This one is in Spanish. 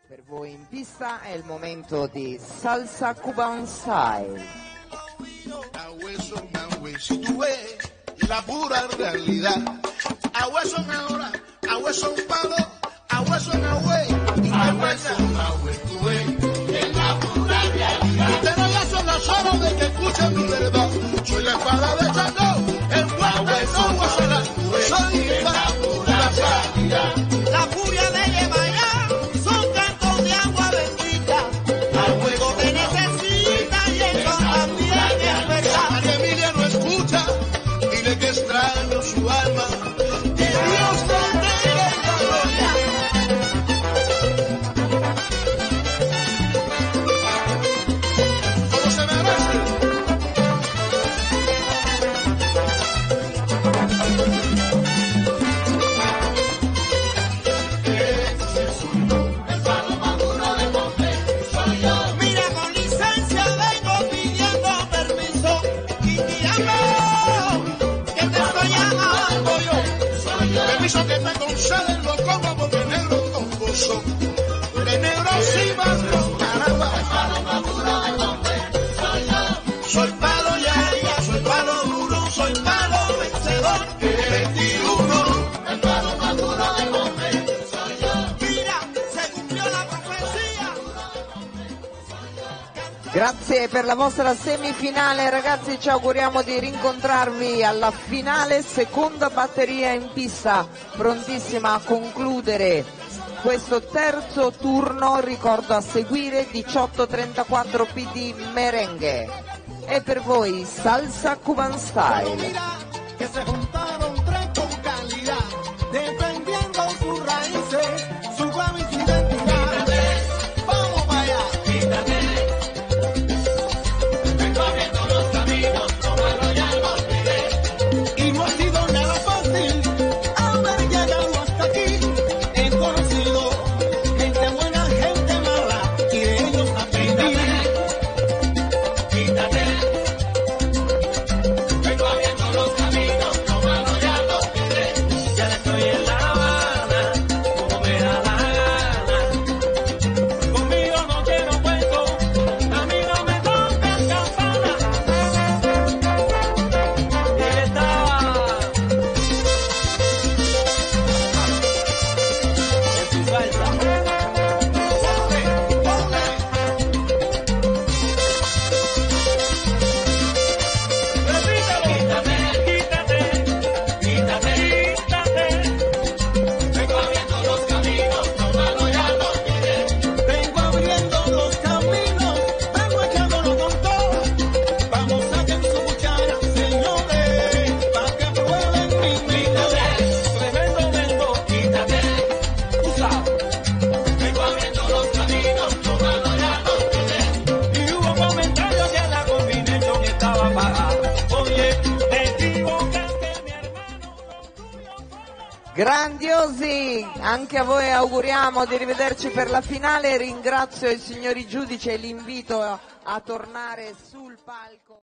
Per voi in pista è il momento di salsa cuban style. La pura realidad. A hueso en ahora, a hueso en palo, a hueso en agüey. A hueso en agüey, tú ves, es la pura realidad. Pero ya son las horas de que escuchen mi verdad. Soy la espada de Chango, el fuerte no hueso, soy la pura realidad. La furia de Yemayá son cantos de agua bendita. A hueso Te necesita y eso también es verdad. María Emilia no escucha, dile que extraño su alma. Y Dios te entregue la gloria. Como se merece. Mira, con licencia vengo pidiendo permiso y tirando que te estoy llamando yo. Permiso que me conceden los cómodos de negro con gozo. De negro sí barro, caramba. Soy palo ya, soy palo duro, soy palo vencedor. 21. El palo más duro de Monte soy yo. Mira, se cumplió la profecía. Grazie per la vostra semifinale ragazzi, ci auguriamo di rincontrarvi alla finale, seconda batteria in pista, prontissima a concludere questo terzo turno. Ricordo a seguire 18:34 PD merengue. E per voi salsa cuban style. Mira, que se juntaron tres con calidad, defendiendo sus raíces, su guava y su identidad. Vamos para allá. Y no ha sido nada fácil haber llegado hasta aquí. He conocido gente buena, gente mala, y de ellos aprendí. Vengo abriendo los caminos, lo malo ya lo miré. Ya estoy en La Habana, como me da la gana. Conmigo no quiero cuento, a mí no me toques campana. Y él estaba en su salsa. Repítalo. Quítate. Vengo abriendo los caminos, lo malo ya lo miré. Vengo abriendo los caminos, vengo echándolo con todo. Vamos a que su cuchara, señores, para que prueben mi vida. Tremendo vengo, tú sabes. Vengo abriendo los caminos, lo malo ya lo miré. Y hubo comentarios que la combinación estaba pagada. Oye, te equivocaste, mi hermano, lo tuyo fue. Grandiosi, anche a voi auguriamo di rivederci per la finale. Ringrazio i signori giudici e li invito a tornare sul palco.